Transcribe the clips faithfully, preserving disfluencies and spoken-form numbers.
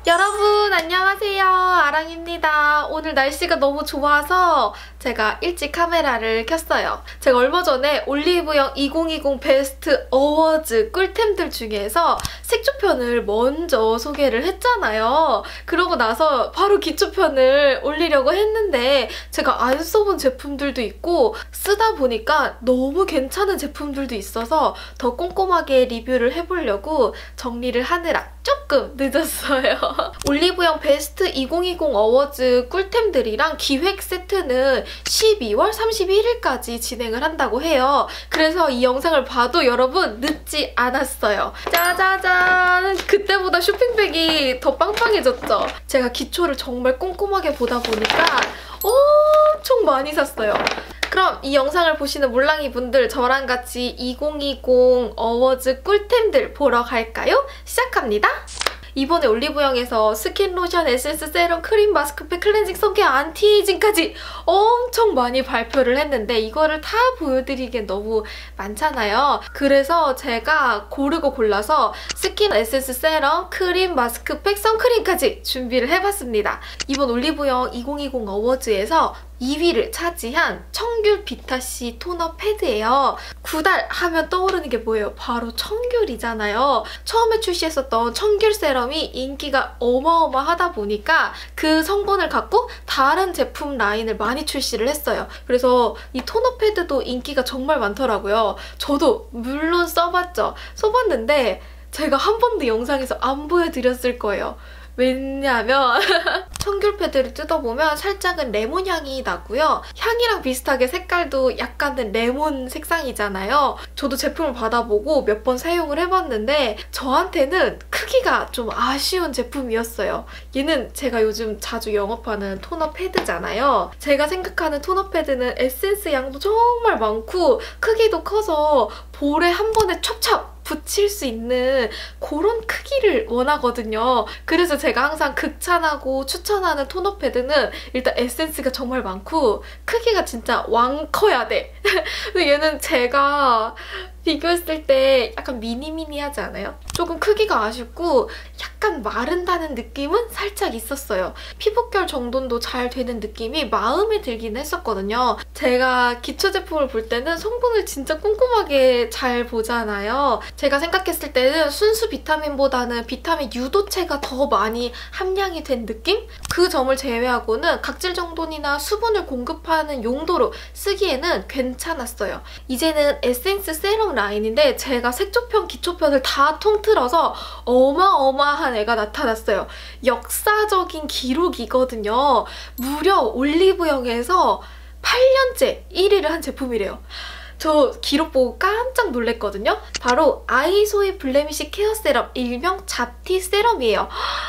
여러분 안녕하세요, 아랑입니다. 오늘 날씨가 너무 좋아서 제가 일찍 카메라를 켰어요. 제가 얼마 전에 올리브영 이천이십 베스트 어워즈 꿀템들 중에서 색조편을 먼저 소개를 했잖아요. 그러고 나서 바로 기초편을 올리려고 했는데 제가 안 써본 제품들도 있고 쓰다 보니까 너무 괜찮은 제품들도 있어서 더 꼼꼼하게 리뷰를 해보려고 정리를 하느라 조금 늦었어요. 올리브영 베스트 이천이십 어워즈 꿀템들이랑 기획 세트는 십이월 삼십일일까지 진행을 한다고 해요. 그래서 이 영상을 봐도 여러분 늦지 않았어요. 짜자잔! 그때보다 쇼핑백이 더 빵빵해졌죠? 제가 기초를 정말 꼼꼼하게 보다 보니까 엄청 많이 샀어요. 그럼 이 영상을 보시는 몰랑이 분들 저랑 같이 이천이십 어워즈 꿀템들 보러 갈까요? 시작합니다. 이번에 올리브영에서 스킨, 로션, 에센스, 세럼, 크림, 마스크팩, 클렌징, 선케어, 안티에이징까지 엄청 많이 발표를 했는데 이거를 다 보여드리기엔 너무 많잖아요. 그래서 제가 고르고 골라서 스킨, 에센스, 세럼, 크림, 마스크팩, 선크림까지 준비를 해봤습니다. 이번 올리브영 이천이십 어워즈에서 이 위를 차지한 청귤 비타씨 토너 패드예요. 구달 하면 떠오르는 게 뭐예요? 바로 청귤이잖아요. 처음에 출시했었던 청귤 세럼이 인기가 어마어마하다 보니까 그 성분을 갖고 다른 제품 라인을 많이 출시를 했어요. 그래서 이 토너 패드도 인기가 정말 많더라고요. 저도 물론 써봤죠. 써봤는데 제가 한 번도 영상에서 안 보여드렸을 거예요. 왜냐면 청귤 패드를 뜯어보면 살짝은 레몬 향이 나고요. 향이랑 비슷하게 색깔도 약간은 레몬 색상이잖아요. 저도 제품을 받아보고 몇 번 사용을 해봤는데 저한테는 크기가 좀 아쉬운 제품이었어요. 얘는 제가 요즘 자주 영업하는 토너 패드잖아요. 제가 생각하는 토너 패드는 에센스 양도 정말 많고 크기도 커서 볼에 한 번에 찹찹 붙일 수 있는 그런 크기를 원하거든요. 그래서 제가 항상 극찬하고 추천하는 토너 패드는 일단 에센스가 정말 많고 크기가 진짜 왕 커야 돼. 근데 얘는 제가 비교했을 때 약간 미니미니하지 않아요? 조금 크기가 아쉽고 약간 마른다는 느낌은 살짝 있었어요. 피부결 정돈도 잘 되는 느낌이 마음에 들긴 했었거든요. 제가 기초 제품을 볼 때는 성분을 진짜 꼼꼼하게 잘 보잖아요. 제가 생각했을 때는 순수 비타민보다는 비타민 유도체가 더 많이 함량이 된 느낌? 그 점을 제외하고는 각질 정돈이나 수분을 공급하는 용도로 쓰기에는 괜찮았어요. 이제는 에센스 세럼 라인인데 제가 색조편, 기초편을 다 통틀어서 어마어마한 애가 나타났어요. 역사적인 기록이거든요. 무려 올리브영에서 팔 년째 일 위를 한 제품이래요. 저 기록 보고 깜짝 놀랐거든요. 바로 아이소이 블레미쉬 케어 세럼, 일명 잡티 세럼이에요.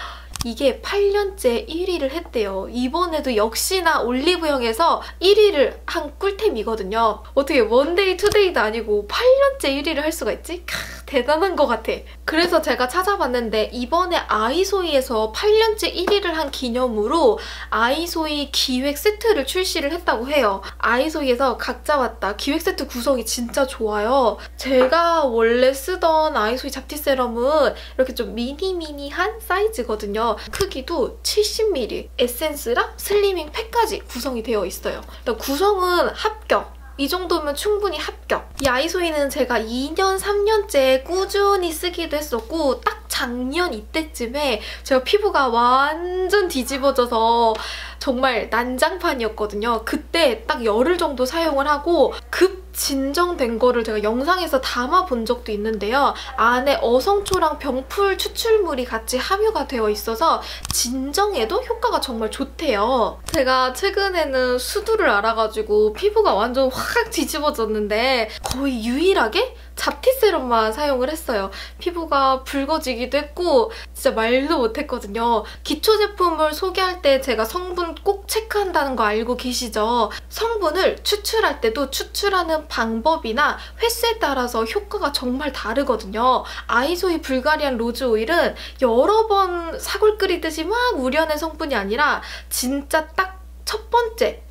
이게 팔 년째 일 위를 했대요. 이번에도 역시나 올리브영에서 일 위를 한 꿀템이거든요. 어떻게 원데이, 투데이도 아니고 팔 년째 일 위를 할 수가 있지? 캬, 대단한 것 같아. 그래서 제가 찾아봤는데 이번에 아이소이에서 팔 년째 일 위를 한 기념으로 아이소이 기획 세트를 출시를 했다고 해요. 아이소이에서 각자 왔다. 기획 세트 구성이 진짜 좋아요. 제가 원래 쓰던 아이소이 잡티 세럼은 이렇게 좀 미니미니한 사이즈거든요. 크기도 칠십 밀리리터, 에센스랑 슬리밍 팩까지 구성이 되어 있어요. 일단 구성은 합격! 이 정도면 충분히 합격! 이 아이소이는 제가 이 년, 삼 년째 꾸준히 쓰기도 했었고 딱 작년 이때쯤에 제가 피부가 완전 뒤집어져서 정말 난장판이었거든요. 그때 딱 열흘 정도 사용을 하고 급 진정된 거를 제가 영상에서 담아본 적도 있는데요. 안에 어성초랑 병풀 추출물이 같이 함유가 되어 있어서 진정에도 효과가 정말 좋대요. 제가 최근에는 수두를 알아가지고 피부가 완전 확 뒤집어졌는데 거의 유일하게 잡티 세럼만 사용을 했어요. 피부가 붉어지기도 했고 진짜 말도 못했거든요. 기초 제품을 소개할 때 제가 성분 꼭 체크한다는 거 알고 계시죠? 성분을 추출할 때도 추출하는 방법이나 횟수에 따라서 효과가 정말 다르거든요. 아이소이 불가리안 로즈 오일은 여러 번 사골 끓이듯이 막 우려낸 성분이 아니라 진짜 딱 첫 번째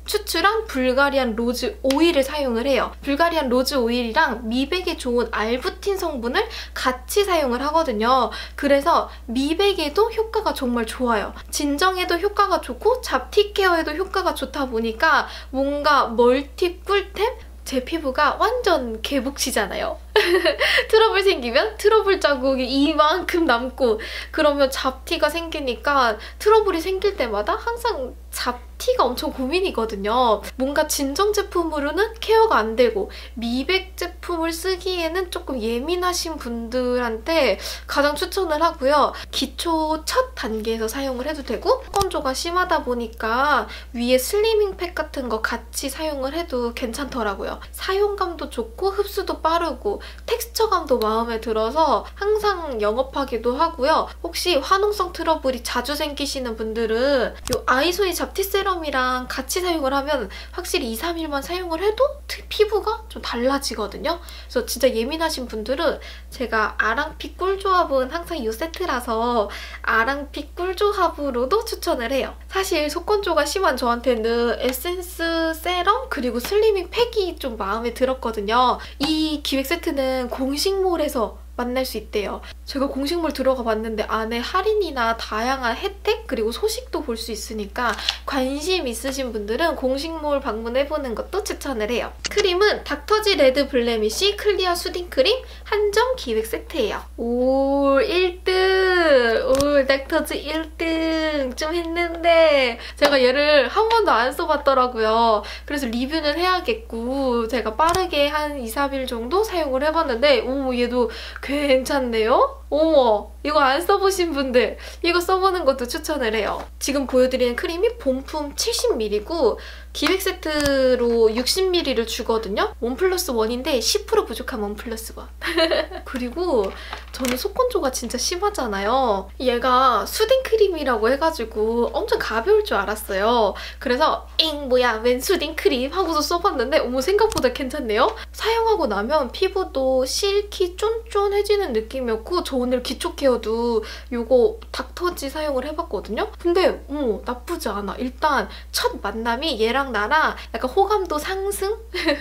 추출한 불가리안 로즈 오일을 사용을 해요. 불가리안 로즈 오일이랑 미백에 좋은 알부틴 성분을 같이 사용을 하거든요. 그래서 미백에도 효과가 정말 좋아요. 진정에도 효과가 좋고 잡티 케어에도 효과가 좋다 보니까 뭔가 멀티 꿀템? 제 피부가 완전 개복치잖아요. 트러블 생기면 트러블 자국이 이만큼 남고 그러면 잡티가 생기니까 트러블이 생길 때마다 항상 잡티가 엄청 고민이거든요. 뭔가 진정 제품으로는 케어가 안 되고 미백 제품을 쓰기에는 조금 예민하신 분들한테 가장 추천을 하고요. 기초 첫 단계에서 사용을 해도 되고 건조가 심하다 보니까 위에 슬리밍 팩 같은 거 같이 사용을 해도 괜찮더라고요. 사용감도 좋고 흡수도 빠르고 텍스처감도 마음에 들어서 항상 영업하기도 하고요. 혹시 화농성 트러블이 자주 생기시는 분들은 이 아이소이 잡티 세럼이랑 같이 사용을 하면 확실히 이, 삼 일만 사용을 해도 피부가 좀 달라지거든요. 그래서 진짜 예민하신 분들은 제가 아랑피 꿀조합은 항상 이 세트라서 아랑피 꿀조합으로도 추천을 해요. 사실 속건조가 심한 저한테는 에센스 세럼 그리고 슬리밍 팩이 좀 마음에 들었거든요. 이 기획 세트는 공식몰에서 만날 수 있대요. 제가 공식몰 들어가 봤는데 안에 할인이나 다양한 혜택 그리고 소식도 볼 수 있으니까 관심 있으신 분들은 공식몰 방문해보는 것도 추천을 해요. 크림은 닥터지 레드 블레미쉬 클리어 수딩 크림 한정 기획 세트예요. 오 일 등! 오 닥터지 일 등! 좀 했는데 제가 얘를 한 번도 안 써봤더라고요. 그래서 리뷰는 해야겠고 제가 빠르게 한 이, 삼 일 정도 사용을 해봤는데 오 얘도 괜찮네요? 어머, 이거 안 써보신 분들 이거 써보는 것도 추천을 해요. 지금 보여드리는 크림이 본품 칠십 밀리리터고 기획 세트로 육십 밀리리터를 주거든요. 원 플러스 원인데 십 퍼센트 부족한 원 플러스 원. 그리고 저는 속건조가 진짜 심하잖아요. 얘가 수딩 크림이라고 해가지고 엄청 가벼울 줄 알았어요. 그래서 잉 뭐야 웬 수딩 크림 하고서 써봤는데 어머 생각보다 괜찮네요. 사용하고 나면 피부도 실키 쫀쫀해지는 느낌이었고 저 오늘 기초 케어도 이거 닥터지 사용을 해봤거든요. 근데 어머 나쁘지 않아. 일단 첫 만남이 얘랑 나랑 약간 호감도 상승?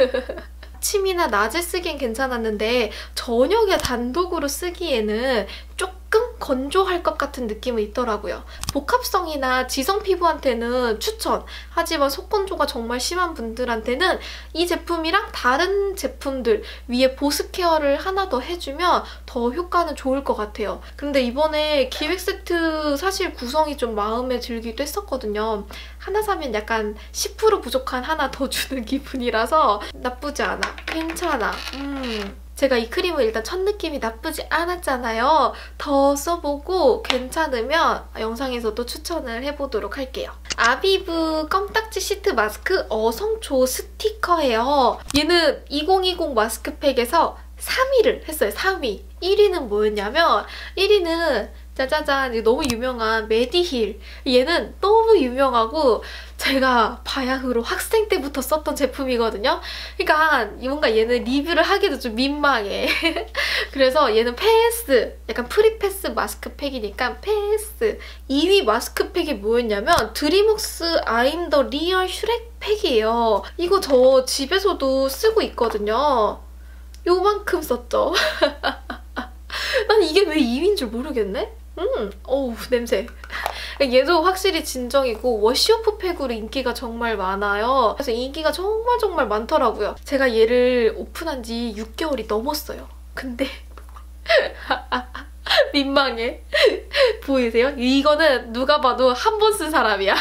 아침이나 낮에 쓰기엔 괜찮았는데 저녁에 단독으로 쓰기에는 조금 건조할 것 같은 느낌은 있더라고요. 복합성이나 지성 피부한테는 추천! 하지만 속건조가 정말 심한 분들한테는 이 제품이랑 다른 제품들 위에 보습 케어를 하나 더 해주면 더 효과는 좋을 것 같아요. 근데 이번에 기획 세트 사실 구성이 좀 마음에 들기도 했었거든요. 하나 사면 약간 십 퍼센트 부족한 하나 더 주는 기분이라서 나쁘지 않아. 괜찮아. 음. 제가 이 크림을 일단 첫 느낌이 나쁘지 않았잖아요. 더 써보고 괜찮으면 영상에서도 추천을 해보도록 할게요. 아비브 껌딱지 시트 마스크 어성초 스티커예요. 얘는 이천이십 마스크팩에서 삼 위를 했어요. 삼 위. 일 위는 뭐였냐면 일 위는 짜자잔 너무 유명한 메디힐. 얘는 너무 유명하고 제가 바야흐로 학생 때부터 썼던 제품이거든요. 그러니까 뭔가 얘는 리뷰를 하기도 좀 민망해. 그래서 얘는 패스, 약간 프리패스 마스크팩이니까 패스. 이 위 마스크팩이 뭐였냐면 드림웍스 I'm the Real 슈렉 팩이에요. 이거 저 집에서도 쓰고 있거든요. 요만큼 썼죠. 난 이게 왜 이 위인 줄 모르겠네? 음, 어우 냄새. 얘도 확실히 진정이고 워시오프 팩으로 인기가 정말 많아요. 그래서 인기가 정말 정말 많더라고요. 제가 얘를 오픈한 지 육 개월이 넘었어요. 근데 민망해. 보이세요? 이거는 누가 봐도 한 번 쓴 사람이야.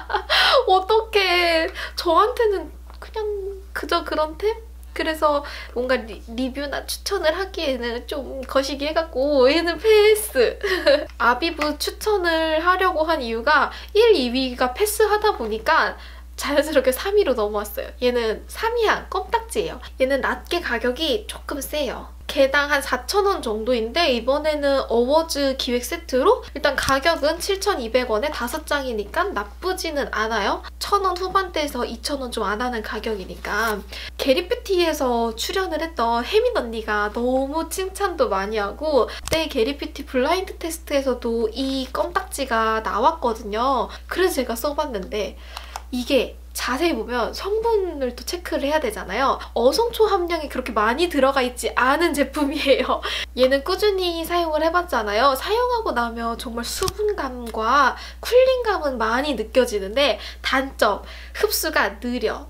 어떡해. 저한테는 그냥 그저 그런 템? 그래서 뭔가 리, 리뷰나 추천을 하기에는 좀 거시기 해갖고 얘는 패스! 아비브 추천을 하려고 한 이유가 일, 이 위가 패스하다 보니까 자연스럽게 삼 위로 넘어왔어요. 얘는 삼 위향 껌딱지예요. 얘는 낮게 가격이 조금 세요. 개당 한 사천 원 정도인데 이번에는 어워즈 기획 세트로 일단 가격은 칠천이백 원에 다섯 장이니까 나쁘지는 않아요. 천 원 후반대에서 이천 원 좀 안 하는 가격이니까. 게리뷰티에서 출연을 했던 혜민 언니가 너무 칭찬도 많이 하고 그때 게리뷰티 블라인드 테스트에서도 이 껌딱지가 나왔거든요. 그래서 제가 써봤는데 이게 자세히 보면 성분을 또 체크를 해야 되잖아요. 어성초 함량이 그렇게 많이 들어가 있지 않은 제품이에요. 얘는 꾸준히 사용을 해봤잖아요. 사용하고 나면 정말 수분감과 쿨링감은 많이 느껴지는데 단점, 흡수가 느려.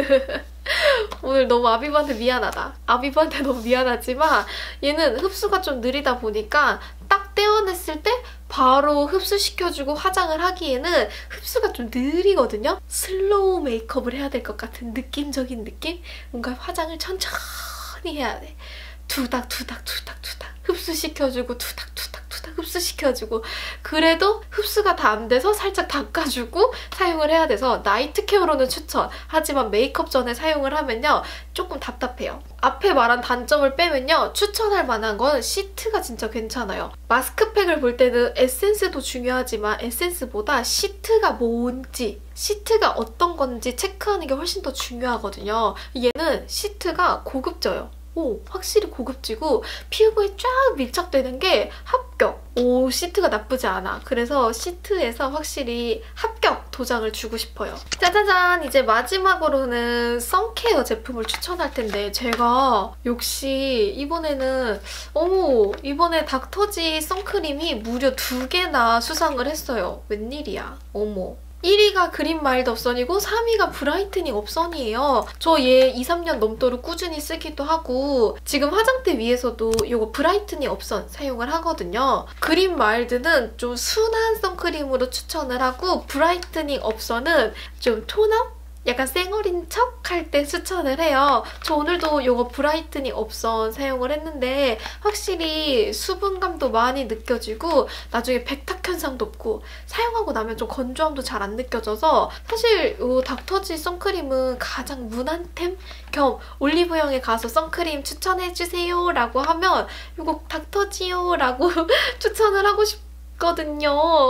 오늘 너무 아비브한테 미안하다. 아비브한테 너무 미안하지만 얘는 흡수가 좀 느리다 보니까 딱 떼어냈을 때 바로 흡수시켜주고 화장을 하기에는 흡수가 좀 느리거든요. 슬로우 메이크업을 해야 될 것 같은 느낌적인 느낌? 뭔가 화장을 천천히 해야 돼. 투닥 투닥 투닥 투닥 흡수시켜주고 투닥 투닥 투닥 흡수시켜주고 그래도 흡수가 다 안 돼서 살짝 닦아주고 사용을 해야 돼서 나이트 케어로는 추천. 하지만 메이크업 전에 사용을 하면요 조금 답답해요. 앞에 말한 단점을 빼면요 추천할 만한 건 시트가 진짜 괜찮아요. 마스크팩을 볼 때는 에센스도 중요하지만 에센스보다 시트가 뭔지 시트가 어떤 건지 체크하는 게 훨씬 더 중요하거든요. 얘는 시트가 고급져요. 오, 확실히 고급지고 피부에 쫙 밀착되는 게 합격! 오, 시트가 나쁘지 않아. 그래서 시트에서 확실히 합격 도장을 주고 싶어요. 짜자잔! 이제 마지막으로는 선케어 제품을 추천할 텐데 제가 역시 이번에는 어머, 이번에 닥터지 선크림이 무려 두 개나 수상을 했어요. 웬일이야. 어머. 일 위가 그린 마일드 업선이고 삼 위가 브라이트닝 업선이에요. 저 얘 이, 삼 년 넘도록 꾸준히 쓰기도 하고 지금 화장대 위에서도 이거 브라이트닝 업선 사용을 하거든요. 그린 마일드는 좀 순한 선크림으로 추천을 하고 브라이트닝 업선은 좀 톤업? 약간 쌩얼인 척 할 때 추천을 해요. 저 오늘도 이거 브라이트닝 업선 사용을 했는데 확실히 수분감도 많이 느껴지고 나중에 백탁 현상도 없고 사용하고 나면 좀 건조함도 잘 안 느껴져서 사실 이 닥터지 선크림은 가장 무난템 겸 올리브영에 가서 선크림 추천해주세요 라고 하면 이거 닥터지요 라고 추천을 하고 싶어요. 거든요.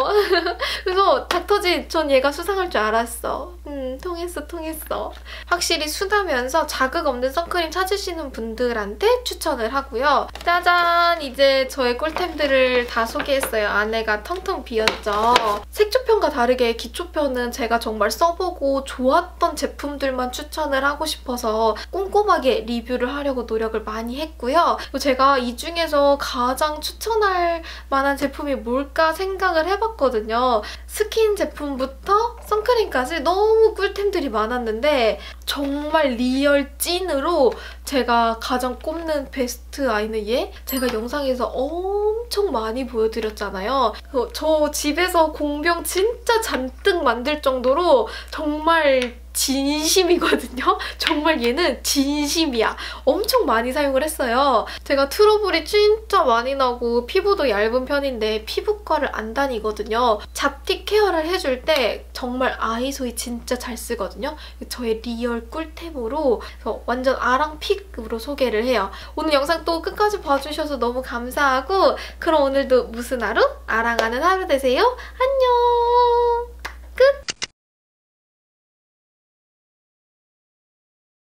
그래서 닥터지 전 얘가 수상할 줄 알았어. 음, 통했어, 통했어. 확실히 순하면서 자극 없는 선크림 찾으시는 분들한테 추천을 하고요. 짜잔! 이제 저의 꿀템들을 다 소개했어요. 안에가 텅텅 비었죠. 색조편과 다르게 기초편은 제가 정말 써보고 좋았던 제품들만 추천을 하고 싶어서 꼼꼼하게 리뷰를 하려고 노력을 많이 했고요. 제가 이 중에서 가장 추천할 만한 제품이 뭘까 생각을 해봤거든요. 스킨 제품부터 선크림까지 너무 꿀템들이 많았는데 정말 리얼 찐으로 제가 가장 꼽는 베스트 아이는 얘? 제가 영상에서 엄청 많이 보여드렸잖아요. 저 집에서 공병 진짜 잔뜩 만들 정도로 정말 진심이거든요? 정말 얘는 진심이야. 엄청 많이 사용을 했어요. 제가 트러블이 진짜 많이 나고 피부도 얇은 편인데 피부과를 안 다니거든요. 잡티 케어를 해줄 때 정말 아이소이 진짜 잘 쓰거든요. 저의 리얼 꿀템으로 완전 아랑픽으로 소개를 해요. 오늘 영상 또 끝까지 봐주셔서 너무 감사하고 그럼 오늘도 무슨 하루? 아랑하는 하루 되세요. 안녕!